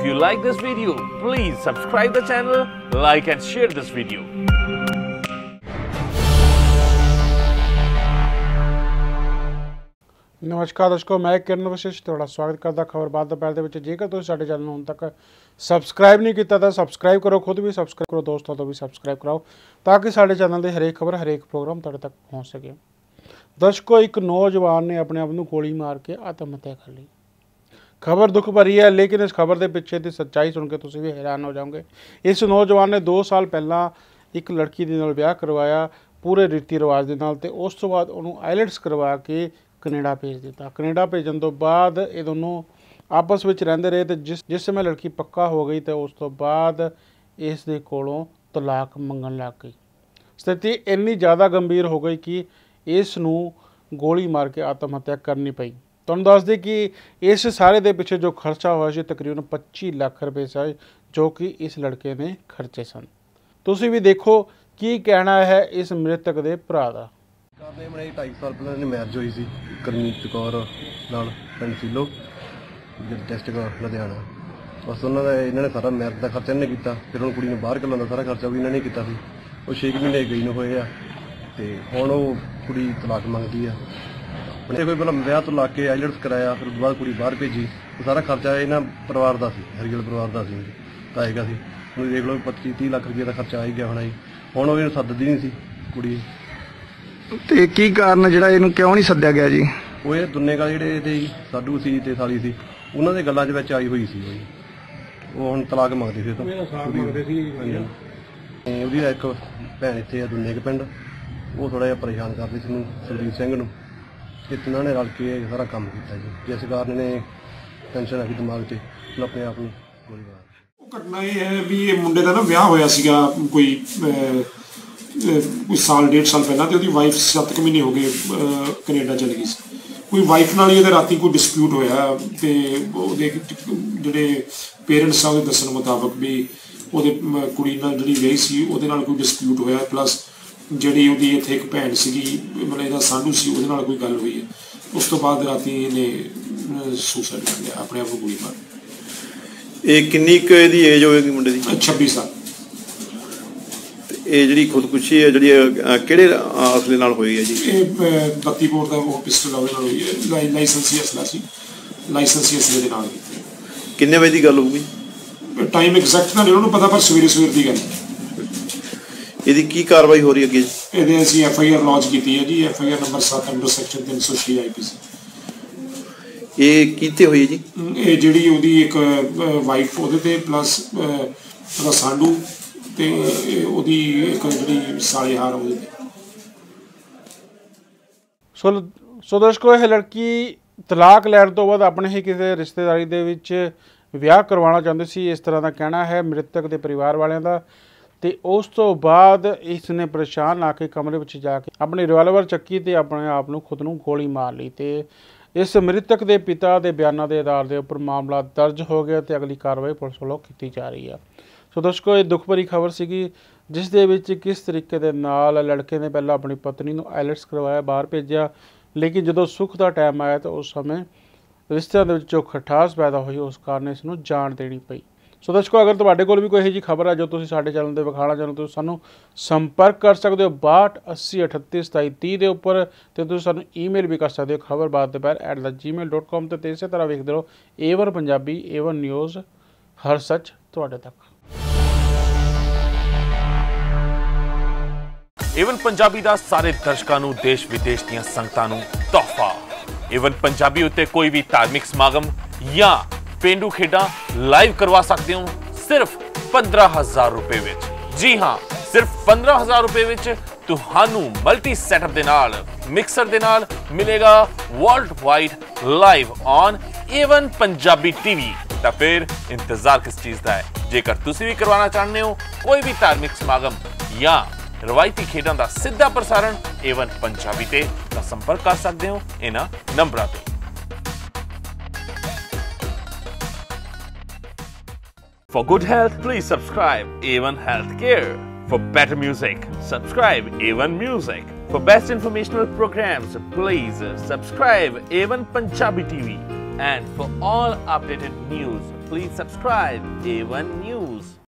If you like this video, please subscribe the channel, like and share this video. नमस्कार दर्शकों, मैं किरण वशिष्ठ तुहाडा स्वागत करता खबर बात दोपहर दे विच। जेकर तुसीं साडे चैनल ਨੂੰ ਹੁਣ तक सबसक्राइब नहीं किया तो सबसक्राइब करो, खुद भी सबसक्राइब करो, दोस्तों तो भी सबसक्राइब कराओ ताकि साडे चैनल ਦੇ हरेक खबर हरेक प्रोग्राम तुहाडे तक पहुँच सके। दर्शकों, एक नौजवान ने अपने आप ਨੂੰ गोली मार के आत्म हत्या कर ली। खबर दुख भरी है, लेकिन इस खबर के पिछे की सच्चाई सुन के तुसीं भी हैरान हो जाओगे। इस नौजवान ने 2 साल पहला एक लड़की दे नाल विआह करवाया पूरे रीति रिवाज के नाल, ते उस तो बाद उन्होंने आईलैट्स करवा के कनेडा भेज दिता। कनेडा भेजन तो बाद ये दोनों आपस में रहते रहे, तो जिस समय लड़की पक्का हो गई तो उस तो बाद इस दे कोलों तलाक मंगन लग गई। स्थिति इन्नी ज़्यादा गंभीर हो गई कि इस नूं गोली मार के आत्म हत्या करनी पई। तुहानूं दस दें कि इस सारे दे पिछे जो खर्चा होया सी तकरीबन 25 लाख रुपए सी, जो कि इस लड़के ने खर्चे सन। तुसीं भी देखो की कहना है इस मृतक दे भरा दा। ਨੇ ਬਣਾਈ 2.5 ਸਾਲ ਪਹਿਲਾਂ ਇਹਨੇ ਮੈਰਿਜ ਹੋਈ ਸੀ ਕਰਮੀਤ ਕੌਰ ਨਾਲ ਪਿੰਡ ਸੀਲੋ ਡਿਸਟ੍ਰਿਕਟ ਲੁਧਿਆਣਾ। ਬਸ ਉਹਨਾਂ ਦਾ ਇਹਨਾਂ ਨੇ ਸਾਰਾ ਮੈਰਿਜ ਦਾ ਖਰਚਾ ਇਹਨੇ ਕੀਤਾ, ਫਿਰ ਹੁਣ ਕੁੜੀ ਨੂੰ ਬਾਹਰ ਕੱਢਣ ਦਾ ਸਾਰਾ ਖਰਚਾ ਵੀ ਇਹਨਾਂ ਨੇ ਕੀਤਾ ਸੀ। ਉਹ 6 ਮਹੀਨੇ ਗਈ ਨੂੰ ਹੋਏ ਆ ਤੇ ਹੁਣ ਉਹ ਕੁੜੀ ਤਲਾਕ ਮੰਗਦੀ ਆ। ਆਪਣੇ ਕੋਈ ਪਹਿਲਾਂ ਵਿਆਹ ਤੋਂ ਲਾ ਕੇ ਆਈਲੈਟਸ ਕਰਾਇਆ, ਫਿਰ ਉਸ ਤੋਂ ਬਾਅਦ ਕੁੜੀ ਬਾਹਰ ਭੇਜੀ। ਉਹ ਸਾਰਾ ਖਰਚਾ ਇਹਨਾਂ ਪਰਿਵਾਰ ਦਾ ਸੀ, ਹਰੀਗਲ ਪਰਿਵਾਰ ਦਾ ਸੀ, ਤਾਂ ਹੈਗਾ ਸੀ। ਹੁਣ ਦੇਖ ਲਓ 25-30 ਲੱਖ ਰੁਪਏ ਦਾ ਖਰਚਾ ਆ ਹੀ ਗਿਆ ਹੋਣਾ ਜੀ। ਹੁਣ ਉਹ ਇਹਨੂੰ ਸੱਦਦੀ ਨਹੀਂ ਸੀ ਕੁੜੀ। ਤੇ ਕੀ ਕਾਰਨ ਜਿਹੜਾ ਇਹਨੂੰ ਕਿਉਂ ਨਹੀਂ ਸੱਦਿਆ ਗਿਆ ਜੀ? ਉਹ ਇਹ ਦੁੰਨੇ ਵਾਲੇ ਜਿਹੜੇ ਇਹਦੇ ਸਾਡੂ ਸੀ ਤੇ ਸਾਲੀ ਸੀ, ਉਹਨਾਂ ਦੇ ਗੱਲਾਂ 'ਚ ਵਿੱਚ ਆਈ ਹੋਈ ਸੀ ਉਹ ਹੁਣ ਤਲਾਕ ਮੰਗਦੇ ਸੀ। ਉਹਦੀ ਇੱਕ ਭੈਣ ਇੱਥੇ ਆ ਦੁੰਨੇ ਕੇ ਪਿੰਡ, ਉਹ ਥੋੜਾ ਜਿਹਾ ਪਰੇਸ਼ਾਨ ਕਰਦੀ ਸੀ ਨੂੰ ਸੁਰਜੀਤ ਸਿੰਘ ਨੂੰ। ਇਹ ਤਿੰਨਾਂ ਨੇ ਰਲ ਕੇ ਸਾਰਾ ਕੰਮ ਕੀਤਾ ਜੀ, ਜਿਸ ਕਾਰਨ ਨੇ ਟੈਨਸ਼ਨ ਆ ਗਈ ਦਿਮਾਗ 'ਤੇ, ਆਪਣੇ ਆਪ ਨੂੰ ਗੋਲੀ ਮਾਰ। ਉਹ ਘਟਨਾ ਇਹ ਹੈ ਵੀ ਇਹ ਮੁੰਡੇ ਦਾ ਨਾ ਵਿਆਹ ਹੋਇਆ ਸੀਗਾ ਕੋਈ ਸਾਲ 1.5 ਸਾਲ ਪਹਿਲਾਂ, ਤੇ ਉਹਦੀ ਵਾਈਫ 7 ਮਹੀਨੇ ਹੋ ਗਏ ਕੈਨੇਡਾ ਚਲੀ ਗਈ ਸੀ। ਕੋਈ ਵਾਈਫ ਨਾਲ ਹੀ ਉਹਦੇ ਰਾਤੀ ਕੋਈ ਡਿਸਪਿਊਟ ਹੋਇਆ, ਤੇ ਉਹਦੇ ਜਿਹੜੇ ਪੇਰੈਂਟਸ ਆ ਉਹਦੇ ਦੱਸਣ ਮੁਤਾਬਕ ਵੀ ਉਹਦੇ ਕੁੜੀ ਨਾਲ ਜਿਹੜੀ ਵਿਆਹੀ ਸੀ ਉਹਦੇ ਨਾਲ ਕੋਈ ਡਿਸਪਿਊਟ ਹੋਇਆ, ਪਲੱਸ ਜਿਹੜੀ ਉਹਦੀ ਇੱਥੇ ਇੱਕ ਭੈਣ ਸੀਗੀ ਮਤਲਬ ਇਹਦਾ ਸਾਂਢੂ ਸੀ, ਉਹਦੇ ਨਾਲ ਕੋਈ ਗੱਲ ਹੋਈ ਹੈ। ਉਸ ਤੋਂ ਬਾਅਦ ਰਾਤੀ ਇਹਨੇ ਸੁਸਾਈਡ ਕਰ ਲਿਆ, ਆਪਣੇ ਆਪ ਨੂੰ ਗੋਲੀ ਮਾਰ। ਇਹ ਕਿੰਨੀ ਕੁ ਇਹਦੀ ਏਜ ਹੋਏਗੀ ਮੁੰਡੇ ਦੀ? 26 ਸਾਲ। ਇਹ ਜਿਹੜੀ ਖੁਦਕੁਸ਼ੀ ਹੈ ਜਿਹੜੀ ਕਿਹੜੇ ਅਸਲੇ ਨਾਲ ਹੋਈ ਹੈ ਜੀ? ਇਹ 32 ਬੋਰ ਦਾ ਉਹ ਪਿਸਟਲ ਉਹਦੇ ਨਾਲ ਹੋਈ ਹੈ, ਲਾਇਸੈਂਸੀ ਅਸਲਾ ਸੀ, ਲਾਇਸੈਂਸੀ ਅਸਲੇ ਦੇ ਨਾਲ। ਕਿੰਨੇ ਵਜੇ ਦੀ ਗੱਲ ਹੋਊਗੀ? ਟਾਈਮ ਐਗਜ਼ੈਕਟ ਤਾਂ ਨਹੀਂ ਉਹਨਾਂ ਨੂੰ ਪਤਾ, ਪਰ ਸਵੇਰ ਦੀ ਗੱਲ। ਇਹਦੀ ਕੀ ਕਾਰਵਾਈ ਹੋ ਰਹੀ ਅੱਗੇ? ਇਹਦੇ ਅਸੀਂ FIR ਲੌਂਚ ਕੀਤੀ ਹੈ ਜੀ, FIR number 7 under section 306 IPC। ਇਹ ਕੀਤੇ ਹੋਈ ਹੈ ਜੀ? ਇਹ ਜਿਹੜੀ ਉਹਦੀ ਇੱਕ ਵਾਈਫ ਉਹਦੇ ਤੇ ਪਲੱਸ ਉਹਦਾ ਸਾਂਢੂ ਤੇ ਉਹਦੀ ਇੱਕ ਜਿਹੜੀ ਸਾਲੇਹਾਰ ਉਹਦੇ ਤੇ। ਸੋ ਦਰਸ਼ਕੋ, ਇਹ ਲੜਕੀ ਤਲਾਕ ਲੈਣ ਤੋਂ ਬਾਅਦ ਆਪਣੇ ਹੀ ਕਿਸੇ ਰਿਸ਼ਤੇਦਾਰੀ ਦੇ ਵਿੱਚ ਵਿਆਹ ਕਰਵਾਉਣਾ ਚਾਹੁੰਦੀ ਸੀ, ਇਸ ਤਰ੍ਹਾਂ ਦਾ ਕਹਿਣਾ ਹੈ ਮ੍ਰਿਤਕ ਦੇ ਪਰਿਵਾਰ ਵਾਲਿਆਂ ਦਾ। ਤੇ ਉਸ ਤੋਂ ਬਾਅਦ ਇਸ ਨੇ ਪਰੇਸ਼ਾਨ ਆ ਕੇ ਕਮਰੇ ਵਿੱਚ ਜਾ ਕੇ ਆਪਣੀ ਰਿਵਾਲਵਰ ਚੱਕੀ ਤੇ ਆਪਣੇ ਆਪ ਨੂੰ ਖੁਦ ਨੂੰ ਗੋਲੀ ਮਾਰ ਲਈ। ਤੇ ਇਸ ਮ੍ਰਿਤਕ ਦੇ ਪਿਤਾ ਦੇ ਬਿਆਨਾਂ ਦੇ ਆਧਾਰ ਦੇ ਉੱਪਰ ਮਾਮਲਾ ਦਰਜ ਹੋ ਗਿਆ ਤੇ ਅਗਲੀ ਕਾਰਵਾਈ ਪੁਲਿਸ ਵੱਲੋਂ ਕੀਤੀ ਜਾ ਰਹੀ ਹੈ। ਸੋ ਦਰਸ਼ਕੋ, ਇਹ ਦੁੱਖ ਭਰੀ ਖਬਰ ਸੀਗੀ, ਜਿਸ ਦੇ ਵਿੱਚ ਕਿਸ ਤਰੀਕੇ ਦੇ ਨਾਲ ਲੜਕੇ ਨੇ ਪਹਿਲਾਂ ਆਪਣੀ ਪਤਨੀ ਨੂੰ ਆਈਲੈਟਸ ਕਰਵਾਇਆ, ਬਾਹਰ ਭੇਜਿਆ, ਲੇਕਿਨ ਜਦੋਂ ਸੁੱਖ ਦਾ ਟਾਈਮ ਆਇਆ ਤਾਂ ਉਸ ਸਮੇਂ ਰਿਸ਼ਤਿਆਂ ਦੇ ਵਿੱਚ ਜੋ ਖਟਾਸ ਪੈਦਾ ਹੋਈ, ਉਸ ਕਾਰਨ ਇਸ ਨੂੰ ਜਾਨ ਦੇਣੀ ਪਈ। ਸੋ ਦਰਸ਼ਕੋ, ਅਗਰ ਤੁਹਾਡੇ ਕੋਲ ਵੀ ਕੋਈ ਇਹੋ ਜਿਹੀ ਖਬਰ ਹੈ ਜੋ ਤੁਸੀਂ ਸਾਡੇ ਚੈਨਲ 'ਤੇ ਵਿਖਾਉਣਾ ਚਾਹੁੰਦੇ ਹੋ, ਤੁਸੀਂ ਸਾਨੂੰ ਸੰਪਰਕ ਕਰ ਸਕਦੇ ਹੋ 62 80 38 27 30 ਦੇ ਉੱਪਰ, ਤੇ ਤੁਸੀਂ ਸਾਨੂੰ ਈਮੇਲ ਵੀ ਕਰ ਸਕਦੇ ਹੋ khabarbaatdopaher@gmail.com ਤੇ ਇਸੇ ਤਰ੍ਹਾਂ ਵੇਖਦੇ ਰਹੋ A1 ਪੰਜਾਬੀ, A1 ਨਿਊਜ਼, ਹਰ ਸੱਚ ਤੁਹਾਡੇ ਤੱਕ। A1 ਪੰਜਾਬੀ ਦਾ ਸਾਰੇ ਦਰਸ਼ਕਾਂ ਨੂੰ ਦੇਸ਼ ਵਿਦੇਸ਼ ਦੀਆਂ ਸੰਗਤਾਂ ਨੂੰ ਤੋਹਫਾ। A1 ਪੰਜਾਬੀ ਉੱਤੇ ਕੋਈ ਵੀ ਧਾਰਮਿਕ ਸਮਾਗਮ ਜਾਂ ਪੇਂਡੂ ਖੇਡਾਂ ਲਾਈਵ ਕਰਵਾ ਸਕਦੇ ਹੋ ਸਿਰਫ 15,000 ਰੁਪਏ ਵਿੱਚ। ਜੀ ਹਾਂ, ਸਿਰਫ 15,000 ਰੁਪਏ ਵਿੱਚ ਤੁਹਾਨੂੰ ਮਲਟੀ ਸੈਟਅਪ ਦੇ ਨਾਲ, ਮਿਕਸਰ ਦੇ ਨਾਲ ਮਿਲੇਗਾ world wide live on A1 Punjabi TV। ਤਾਂ ਫਿਰ ਇੰਤਜ਼ਾਰ ਕਿਸ ਚੀਜ਼ ਦਾ ਹੈ? ਜੇਕਰ ਤੁਸੀਂ ਵੀ ਕਰਵਾਉਣਾ ਚਾਹੁੰਦੇ ਹੋ ਕੋਈ ਵੀ ਧਾਰਮਿਕ ਸਮਾਗਮ ਜਾਂ ਰਵਾਇਤੀ ਖੇਡਾਂ ਦਾ ਸਿੱਧਾ ਪ੍ਰਸਾਰਣ A1 ਪੰਜਾਬੀ ਤੇ, ਤਾਂ ਸੰਪਰਕ ਕਰ ਸਕਦੇ ਹੋ ਇਹਨਾਂ ਨੰਬਰਾਂ ਤੇ। For good health, please subscribe A1 Healthcare. For better music, subscribe A1 Music. For best informational programs, please subscribe A1 Punjabi TV. And for all updated news, Please subscribe A1 News.